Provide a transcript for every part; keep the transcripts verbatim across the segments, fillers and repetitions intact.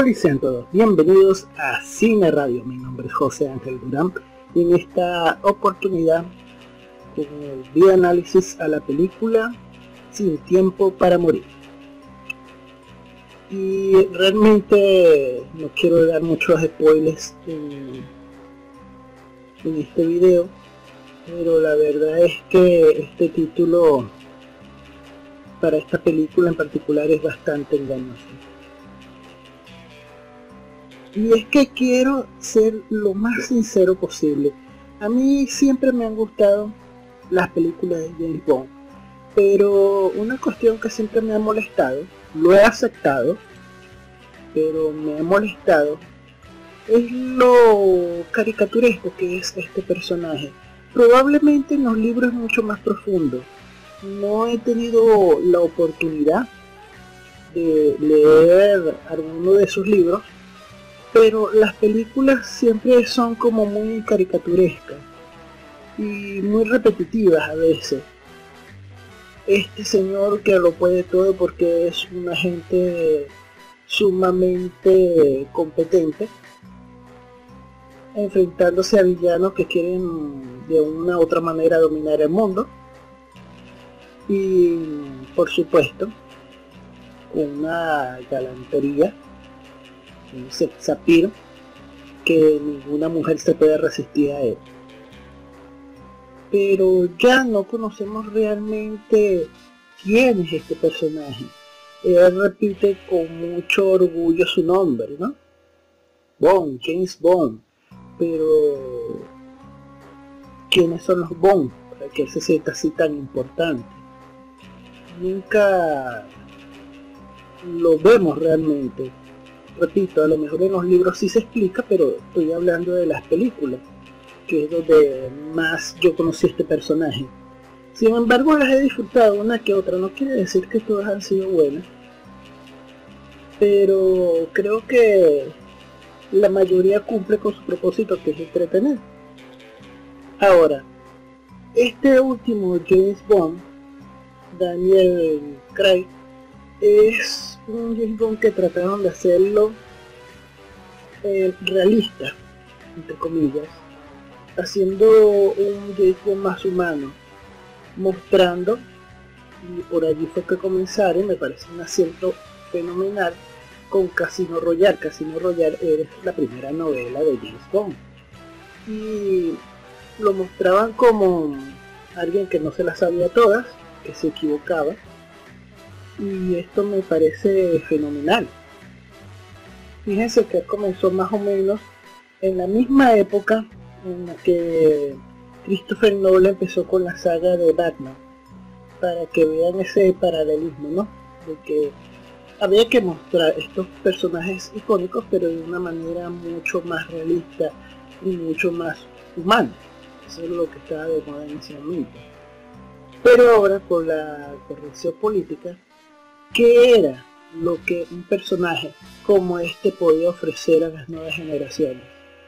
Hola y sean todos bienvenidos a Cine Radio. Mi nombre es José Ángel Durán y en esta oportunidad con el video análisis a la película Sin Tiempo para Morir. Y realmente no quiero dar muchos spoilers en, en este video, pero la verdad es que este título para esta película en particular es bastante engañoso. Y es que quiero ser lo más sincero posible. A mí siempre me han gustado las películas de James Bond, pero una cuestión que siempre me ha molestado, lo he aceptado, pero me ha molestado, es lo caricaturesco que es este personaje. Probablemente en los libros es mucho más profundo. No he tenido la oportunidad de leer alguno de sus libros, pero las películas siempre son como muy caricaturescas y muy repetitivas a veces. Este señor que lo puede todo porque es un agente sumamente competente, enfrentándose a villanos que quieren de una u otra manera dominar el mundo, y por supuesto con una galantería, un sex appeal que ninguna mujer se puede resistir a él. Pero ya no conocemos realmente quién es este personaje. Él repite con mucho orgullo su nombre, ¿no? Bond, James Bond. Pero ¿quiénes son los Bond para que él se sienta así tan importante? Nunca lo vemos realmente. Repito, a lo mejor en los libros sí se explica, pero estoy hablando de las películas, que es donde más yo conocí a este personaje. Sin embargo, las he disfrutado una que otra. No quiere decir que todas han sido buenas, pero creo que la mayoría cumple con su propósito, que es entretener. Ahora, este último James Bond, Daniel Craig, es un James Bond que trataron de hacerlo eh, realista, entre comillas, haciendo un James Bond más humano, mostrando, y por allí fue que comenzaron, me parece un acierto fenomenal, con Casino Royale. Casino Royale es la primera novela de James Bond, y lo mostraban como alguien que no se las sabía todas, que se equivocaba, y esto me parece fenomenal. Fíjense que comenzó más o menos en la misma época en la que Christopher Nolan empezó con la saga de Batman, para que vean ese paralelismo, ¿no? De que había que mostrar estos personajes icónicos, pero de una manera mucho más realista y mucho más humana. Eso es lo que estaba de moda en ese momento. Pero ahora, con la corrección política, ¿qué era lo que un personaje como este podía ofrecer a las nuevas generaciones?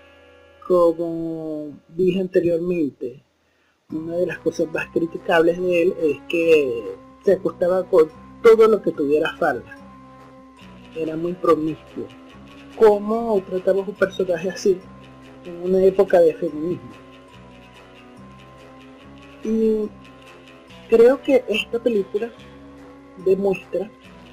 Como dije anteriormente, una de las cosas más criticables de él es que se acostaba con todo lo que tuviera falda. Era muy promiscuo. ¿Cómo tratamos un personaje así en una época de feminismo? Y creo que esta película demuestra,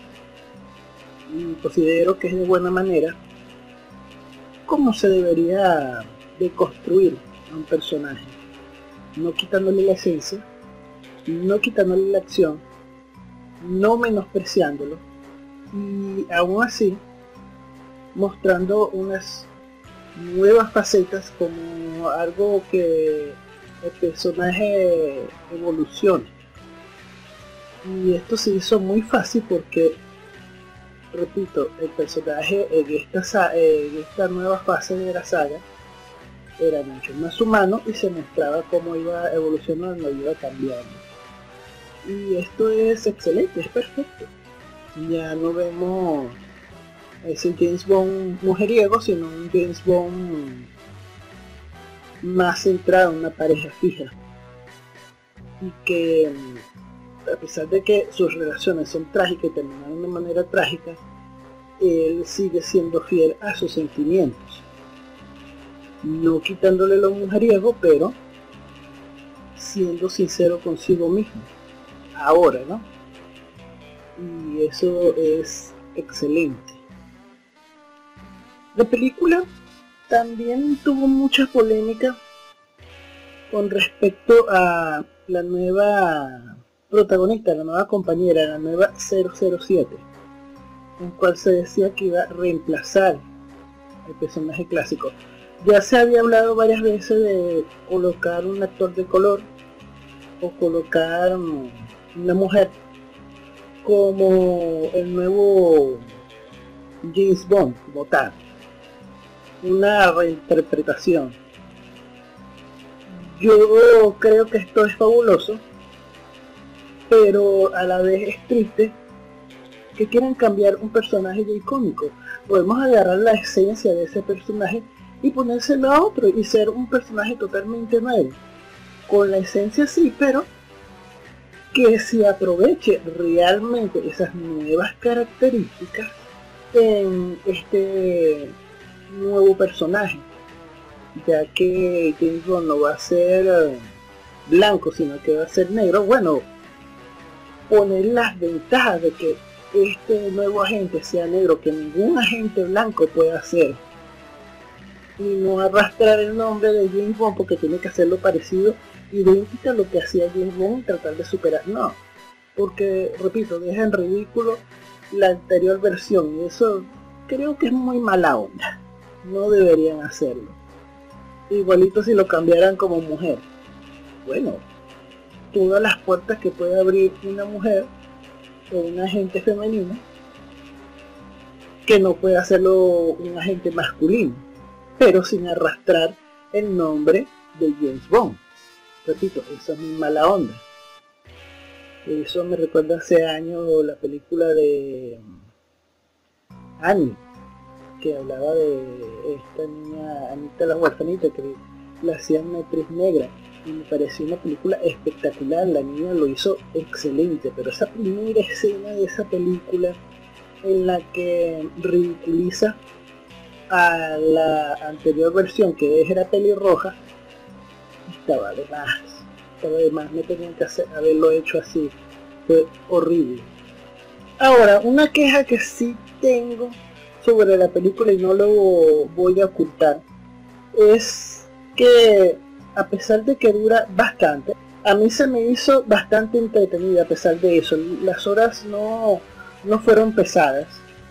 y considero que es de buena manera, cómo se debería de construir a un personaje, no quitándole la esencia, no quitándole la acción, no menospreciándolo, y aún así mostrando unas nuevas facetas, como algo que el personaje evolucione. Y esto se hizo muy fácil porque, repito, el personaje en esta, en esta nueva fase de la saga era mucho más humano y se mostraba cómo iba evolucionando, iba cambiando. Y esto es excelente, es perfecto. Ya no vemos ese James Bond mujeriego, sino un James Bond más centrado en una pareja fija. Y que, a pesar de que sus relaciones son trágicas y terminaron de manera trágica, él sigue siendo fiel a sus sentimientos, no quitándole lo mujeriego, pero siendo sincero consigo mismo, ahora, ¿no? Y eso es excelente. La película también tuvo mucha polémica con respecto a la nueva protagonista, la nueva compañera, la nueva cero cero siete, en cual se decía que iba a reemplazar el personaje clásico. Ya se había hablado varias veces de colocar un actor de color o colocar una mujer como el nuevo James Bond, como tal, una reinterpretación. Yo creo que esto es fabuloso, pero a la vez es triste que quieran cambiar un personaje ya icónico. Podemos agarrar la esencia de ese personaje y ponérselo a otro y ser un personaje totalmente nuevo, con la esencia sí, pero que se aproveche realmente esas nuevas características en este nuevo personaje, ya que James Bond no va a ser uh, blanco, sino que va a ser negro. Bueno, poner las ventajas de que este nuevo agente sea negro, que ningún agente blanco pueda hacer, y no arrastrar el nombre de James Bond porque tiene que hacerlo parecido, idéntico a lo que hacía James Bond y tratar de superar. No, porque, repito, deja en ridículo la anterior versión, y eso creo que es muy mala onda. No deberían hacerlo. Igualito si lo cambiaran como mujer. Bueno, todas las puertas que puede abrir una mujer o un agente femenino, que no puede hacerlo un agente masculino, pero sin arrastrar el nombre de James Bond. Repito, eso es muy mala onda. Eso me recuerda hace años la película de Annie, que hablaba de esta niña Anita la huerfanita, que la hacían una actriz negra, y me pareció una película espectacular. La niña lo hizo excelente, pero esa primera escena de esa película en la que ridiculiza a la anterior versión, que era pelirroja, estaba de más, estaba de más, no tenían que hacer, haberlo hecho así, fue horrible. Ahora, una queja que sí tengo sobre la película, y no lo voy a ocultar, es que a pesar de que dura bastante, a mí se me hizo bastante entretenida. A pesar de eso, las horas no, no fueron pesadas,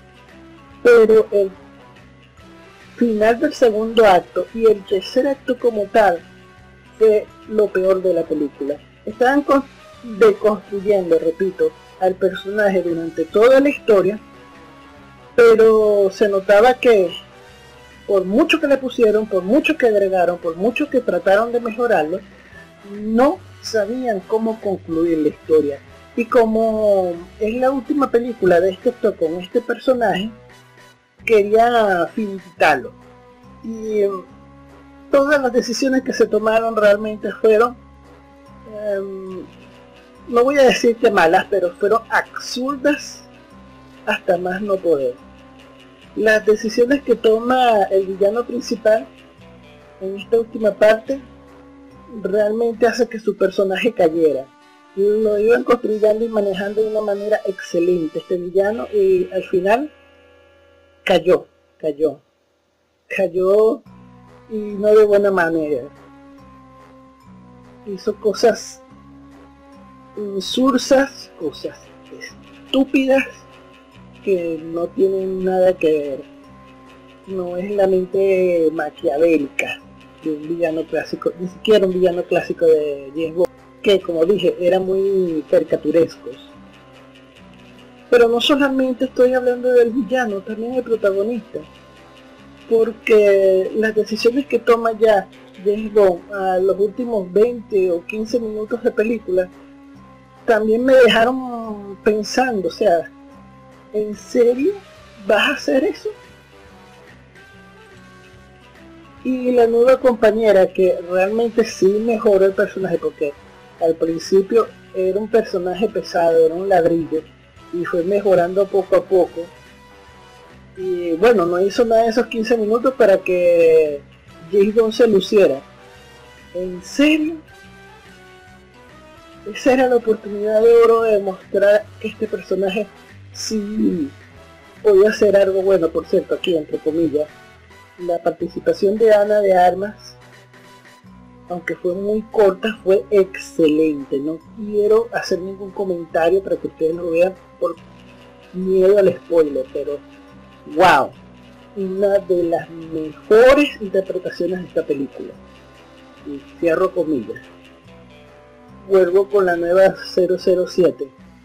pero el final del segundo acto y el tercer acto como tal fue lo peor de la película. Estaban deconstruyendo, repito, al personaje durante toda la historia, pero se notaba que por mucho que le pusieron, por mucho que agregaron, por mucho que trataron de mejorarlo, no sabían cómo concluir la historia. Y como es la última película de este actor con este personaje, quería finiquitarlo. Y um, todas las decisiones que se tomaron realmente fueron, um, no voy a decir que malas, pero fueron absurdas hasta más no poder. Las decisiones que toma el villano principal en esta última parte realmente hace que su personaje cayera. Lo iban construyendo y manejando de una manera excelente este villano, y al final cayó, cayó, cayó y no de buena manera. Hizo cosas insursas, cosas estúpidas que no tienen nada que ver. No es la mente maquiavélica de un villano clásico, ni siquiera un villano clásico de James Bond, que como dije eran muy caricaturescos. Pero no solamente estoy hablando del villano, también el protagonista, porque las decisiones que toma ya James Bond a los últimos veinte o quince minutos de película también me dejaron pensando, o sea, ¿en serio vas a hacer eso? Y la nueva compañera, que realmente sí mejoró el personaje, porque al principio era un personaje pesado, era un ladrillo, y fue mejorando poco a poco. Y bueno, no hizo nada de esos quince minutos para que James Bond se luciera. ¿En serio? Esa era la oportunidad de oro de demostrar que este personaje sí podía hacer algo bueno. Por cierto, aquí entre comillas, la participación de Ana de Armas, aunque fue muy corta, fue excelente. No quiero hacer ningún comentario para que ustedes lo vean por miedo al spoiler, pero wow, una de las mejores interpretaciones de esta película. Y cierro comillas. Vuelvo con la nueva cero cero siete.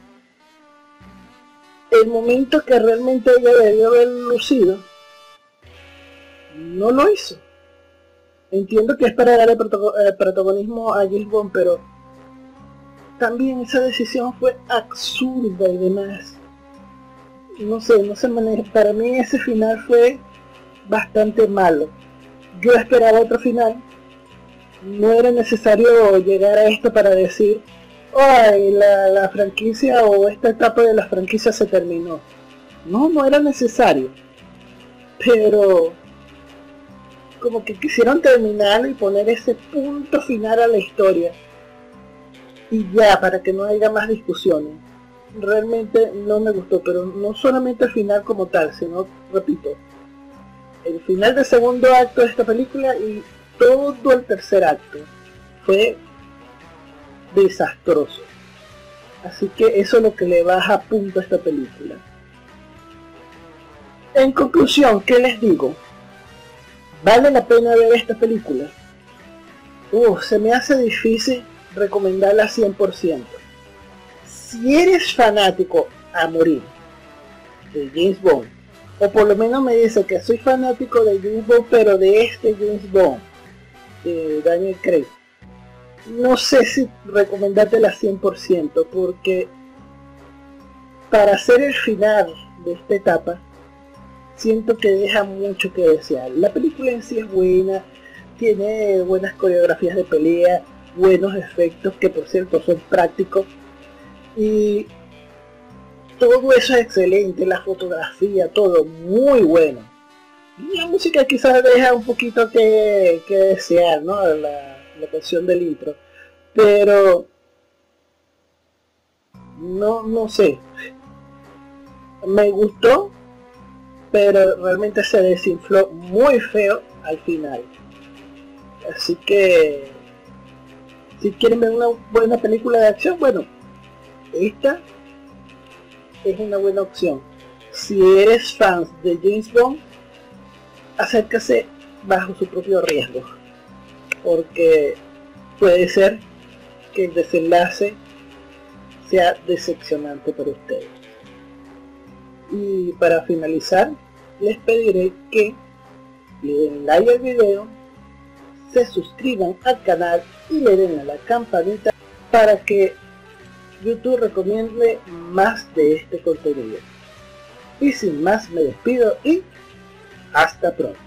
El momento que realmente ella debió haber lucido, no lo hizo. Entiendo que es para darle protagonismo a James Bond, pero también esa decisión fue absurda y demás. No sé, no se maneja. Para mí ese final fue bastante malo. Yo esperaba otro final. No era necesario llegar a esto para decir, ay, la, la franquicia o esta etapa de la franquicia se terminó. No, no era necesario. Pero como que quisieron terminarlo y poner ese punto final a la historia. Y ya, para que no haya más discusiones. Realmente no me gustó, pero no solamente el final como tal, sino, repito, el final del segundo acto de esta película y todo el tercer acto fue desastroso. Así que eso es lo que le baja a punto a esta película. En conclusión, ¿qué les digo? ¿Vale la pena ver esta película? Uh, se me hace difícil recomendarla cien por ciento. Si eres fanático a morir de James Bond, o por lo menos me dice que soy fanático de James Bond, pero de este James Bond, de Daniel Craig, no sé si recomendártela cien por ciento, porque para hacer el final de esta etapa, siento que deja mucho que desear. La película en sí es buena, tiene buenas coreografías de pelea, buenos efectos que por cierto son prácticos, y todo eso es excelente, la fotografía, todo muy bueno. La música quizás deja un poquito que, que desear, ¿no? La, la canción del intro, pero no, no sé, me gustó, pero realmente se desinfló muy feo al final. Así que si quieren ver una buena película de acción, bueno, esta es una buena opción. Si eres fan de James Bond, acércase bajo su propio riesgo, porque puede ser que el desenlace sea decepcionante para ustedes. Y para finalizar, les pediré que le den like al video, se suscriban al canal y le den a la campanita para que YouTube recomiende más de este contenido. Y sin más me despido y hasta pronto.